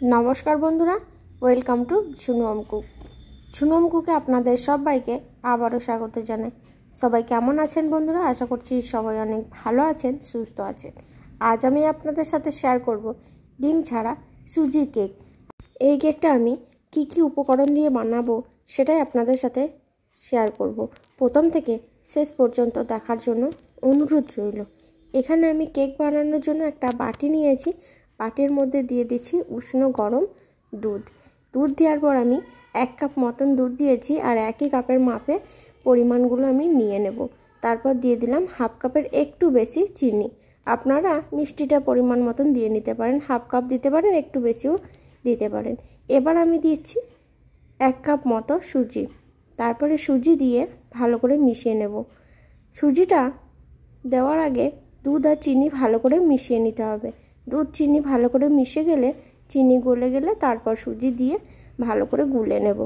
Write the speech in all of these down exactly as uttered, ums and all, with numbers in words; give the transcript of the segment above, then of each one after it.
নমস্কার বন্ধুরা, welcome to Jhunum cook. ঝুনুম কুকে আপনাদের সবাইকে আবারও স্বাগত জানাই। সবাই কেমন আছেন বন্ধুরা? আশা করছি সবাই অনেক ভালো আছেন, সুস্থ আছেন। আজ আমি আপনাদের সাথে শেয়ার করব ডিম ছাড়া সুজির কেক। এই কেকটা আমি কি কি উপকরণ দিয়ে বানাবো সেটাই আপনাদের সাথে শেয়ার করব। প্রথম থেকে শেষ পর্যন্ত দেখার জন্য অনুরোধ রইল। এখানে আমি কেক বানানোর জন্য একটা বাটি নিয়েছি। বাটির মধ্যে দিয়ে দিচ্ছি উষ্ণ গরম দুধ। দুধ দেওয়ার পর আমি এক কাপ মতন দুধ দিয়েছি, আর একই কাপের মাপে পরিমাণগুলো আমি নিয়ে নেব। তারপর দিয়ে দিলাম হাফ কাপের একটু বেশি চিনি। আপনারা মিষ্টিটা পরিমাণ মতন দিয়ে নিতে পারেন, হাফ কাপ দিতে পারেন, একটু বেশিও দিতে পারেন। এবার আমি দিচ্ছি এক কাপ মতো সুজি। তারপরে সুজি দিয়ে ভালো করে মিশিয়ে নেব। সুজিটা দেওয়ার আগে দুধ আর চিনি ভালো করে মিশিয়ে নিতে হবে। দুধ চিনি ভালো করে মিশে গেলে, চিনি গলে গেলে তারপর সুজি দিয়ে ভালো করে গুলে নেব।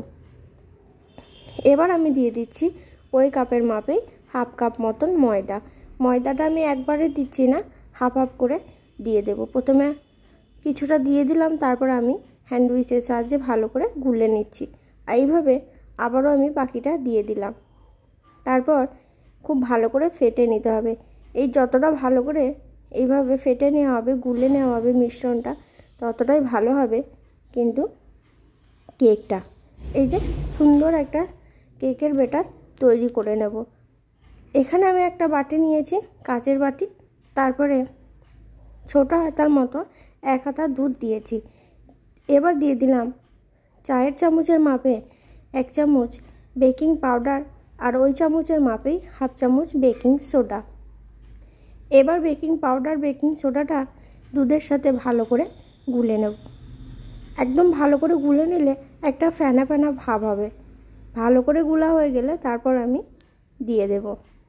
এবার আমি দিয়ে দিচ্ছি ওই কাপের মাপে হাফ কাপ মতন ময়দা। ময়দাটা আমি একবারে দিচ্ছি না, হাফ হাফ করে দিয়ে দেব। প্রথমে কিছুটা দিয়ে দিলাম, তারপর আমি হ্যান্ড উইচের সাহায্যে ভালো করে গুলে নিচ্ছি। এইভাবে আবারও আমি বাকিটা দিয়ে দিলাম। তারপর খুব ভালো করে ফেটে নিতে হবে। এই যতটা ভালো করে এইভাবে ফেটে নেওয়া হবে, গুলে নেওয়া হবে মিশ্রণটা, ততটাই ভালো হবে কিন্তু কেকটা। এই যে সুন্দর একটা কেকের ব্যাটার তৈরি করে নেব। এখানে আমি একটা বাটি নিয়েছি, কাচের বাটি। তারপরে ছোটো হাতার মতো এক হাতা দুধ দিয়েছি। এবার দিয়ে দিলাম চায়ের চামচের মাপে এক চামচ বেকিং পাউডার, আর ওই চামচের মাপেই হাফ চামচ বেকিং সোডা। এবার বেকিং পাউডার বেকিং সোডাটা দুধের সাথে ভালো করে গুলে নেব। একদম ভালো করে গুলে নিলে একটা ফেনা ফেনা ভাব হবে। ভালো করে গুলা হয়ে গেলে তারপর আমি দিয়ে দেব।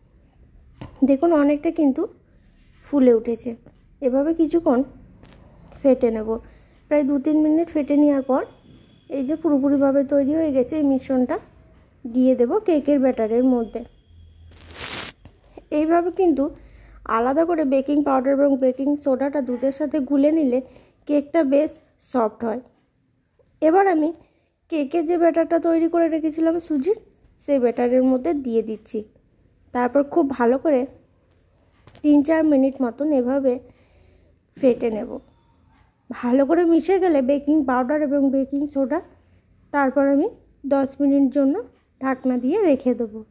দেখুন অনেকটা কিন্তু ফুলে উঠেছে। এভাবে কিছুক্ষণ ফেটে নেব, প্রায় দু তিন মিনিট ফেটে নেওয়ার পর এই যে পুরোপুরিভাবে তৈরি হয়ে গেছে, এই মিশ্রণটা দিয়ে দেব কেকের ব্যাটারের মধ্যে। এইভাবে কিন্তু আলাদা করে বেকিং পাউডার এবং বেকিং সোডাটা দুধের সাথে গুলে নিলে কেকটা বেশ সফট হয়। এবার আমি কেকের যে ব্যাটারটা তৈরি করে রেখেছিলাম সুজির, সেই ব্যাটারের মধ্যে দিয়ে দিচ্ছি। তারপর খুব ভালো করে তিন চার মিনিট মতন এভাবে ফেটে নেব। ভালো করে মিশে গেলে বেকিং পাউডার এবং বেকিং সোডা, তারপর আমি দশ মিনিট জন্য ঢাকনা দিয়ে রেখে দেবো।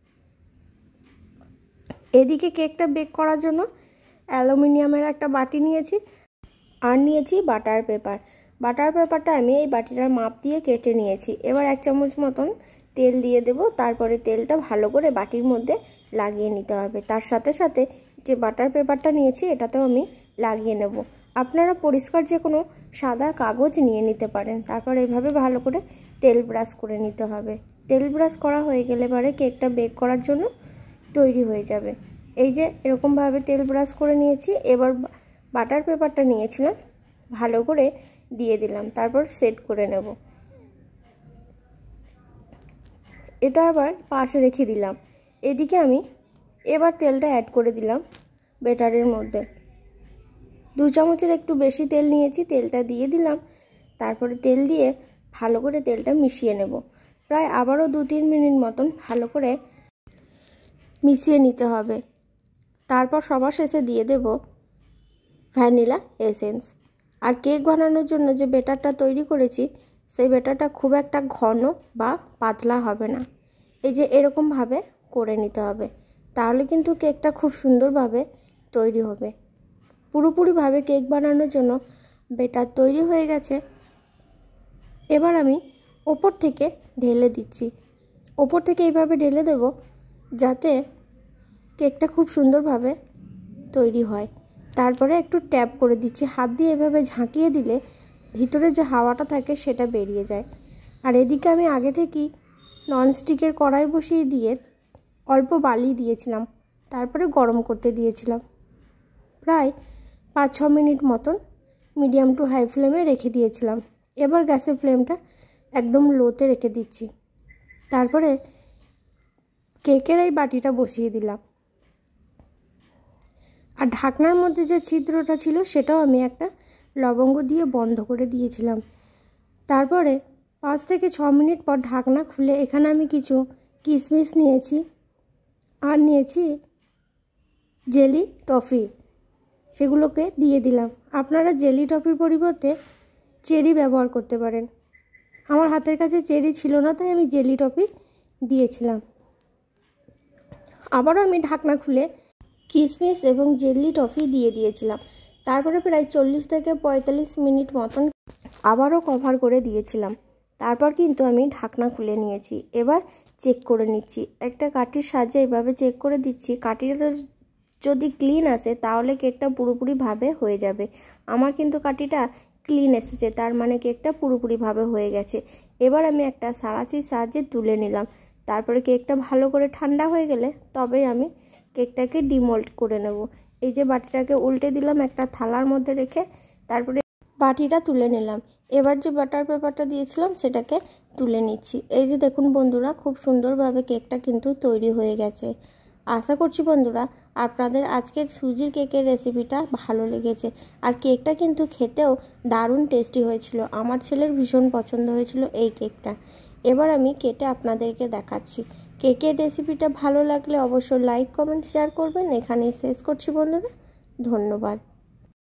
এদিকে কেকটা বেক করার জন্য অ্যালুমিনিয়ামের একটা বাটি নিয়েছি, আর নিয়েছি বাটার পেপার। বাটার পেপারটা আমি এই বাটিটার মাপ দিয়ে কেটে নিয়েছি। এবার এক চামচ মতন তেল দিয়ে দেব। তারপরে তেলটা ভালো করে বাটির মধ্যে লাগিয়ে নিতে হবে। তার সাথে সাথে যে বাটার পেপারটা নিয়েছি এটাতেও আমি লাগিয়ে নেব। আপনারা পরিষ্কার যে কোনো সাদা কাগজ নিয়ে নিতে পারেন। তারপর এইভাবে ভালো করে তেল ব্রাশ করে নিতে হবে। তেল ব্রাশ করা হয়ে গেলে পরে কেকটা বেক করার জন্য তৈরি হয়ে যাবে। এই যে এরকমভাবে তেল ব্রাশ করে নিয়েছি। এবার বাটার পেপারটা নিয়েছিলাম, ভালো করে দিয়ে দিলাম, তারপর সেট করে নেব। এটা আবার পাশে রেখে দিলাম। এদিকে আমি এবার তেলটা অ্যাড করে দিলাম ব্যাটারের মধ্যে। দু চামচের একটু বেশি তেল নিয়েছি, তেলটা দিয়ে দিলাম। তারপরে তেল দিয়ে ভালো করে তেলটা মিশিয়ে নেব। প্রায় আবারও দু তিন মিনিট মতন ভালো করে মিশিয়ে নিতে হবে। তারপর সবার শেষে দিয়ে দেব ভ্যানিলা এসেন্স। আর কেক বানানোর জন্য যে ব্যাটারটা তৈরি করেছি, সেই ব্যাটারটা খুব একটা ঘন বা পাতলা হবে না। এই যে এরকমভাবে করে নিতে হবে, তাহলে কিন্তু কেকটা খুব সুন্দরভাবে তৈরি হবে। পুরোপুরিভাবে কেক বানানোর জন্য ব্যাটার তৈরি হয়ে গেছে। এবার আমি ওপর থেকে ঢেলে দিচ্ছি। ওপর থেকে এইভাবে ঢেলে দেব যাতে কেকটা খুব সুন্দরভাবে তৈরি হয়। তারপরে একটু ট্যাপ করে দিচ্ছি হাত দিয়ে। এভাবে ঝাঁকিয়ে দিলে ভিতরে যে হাওয়াটা থাকে সেটা বেরিয়ে যায়। আর এদিকে আমি আগে থেকেই ননস্টিকের কড়াই বসিয়ে দিয়ে অল্প বালি দিয়েছিলাম, তারপরে গরম করতে দিয়েছিলাম। প্রায় পাঁচ ছ মিনিট মতন মিডিয়াম টু হাই ফ্লেমে রেখে দিয়েছিলাম। এবার গ্যাসের ফ্লেমটা একদম লোতে রেখে দিচ্ছি। তারপরে কেকের এই বাটিটা বসিয়ে দিলাম। আর ঢাকনার মধ্যে যে ছিদ্রটা ছিল সেটাও আমি একটা লবঙ্গ দিয়ে বন্ধ করে দিয়েছিলাম। তারপরে পাঁচ থেকে ছ মিনিট পর ঢাকনা খুলে এখানে আমি কিছু কিশমিশ নিয়েছি আর নিয়েছি জেলি টফি, সেগুলোকে দিয়ে দিলাম। আপনারা জেলি টফির পরিবর্তে চেরি ব্যবহার করতে পারেন। আমার হাতের কাছে চেরি ছিল না, তাই আমি জেলি টফি দিয়েছিলাম। আবারও আমি ঢাকনা খুলে কিশমিশ এবং জেলি টফি দিয়ে দিয়েছিলাম। তারপরে প্রায় চল্লিশ থেকে পঁয়তাল্লিশ মিনিট মতন আবারও কভার করে দিয়েছিলাম। তারপর কিন্তু আমি ঢাকনা খুলে নিয়েছি। এবার চেক করে নিচ্ছি, একটা কাঠির সাহায্যে এভাবে চেক করে দিচ্ছি। কাঠিটা যদি ক্লিন আসে তাহলে কেকটা পুরোপুরিভাবে হয়ে যাবে। আমার কিন্তু কাঠিটা ক্লিন এসেছে, তার মানে কেকটা পুরোপুরিভাবে হয়ে গেছে। এবার আমি একটা সাঁড়াশির সাহায্যে তুলে নিলাম। তারপরে কেকটা ভালো করে ঠান্ডা হয়ে গেলে তবেই আমি কেকটাকে ডিমোল্ড করে নেব। এই যে বাটিটাকে উল্টে দিলাম একটা থালার মধ্যে রেখে, তারপরে বাটিটা তুলে নিলাম। এবার যে বাটার পেপারটা দিয়েছিলাম সেটাকে তুলে নিচ্ছি। এই যে দেখুন বন্ধুরা, খুব সুন্দরভাবে কেকটা কিন্তু তৈরি হয়ে গেছে। আশা করছি বন্ধুরা আপনাদের আজকের সুজির কেকের রেসিপিটা ভালো লেগেছে। আর কেকটা কিন্তু খেতেও দারুণ টেস্টি হয়েছিল। আমার ছেলের ভীষণ পছন্দ হয়েছিল এই কেকটা। এবার আমি কেটে আপনাদেরকে দেখাচ্ছি। কেকের রেসিপিটা ভালো লাগলে অবশ্যই লাইক কমেন্ট শেয়ার করবেন। এখানেই শেষ করছি বন্ধুরা, ধন্যবাদ।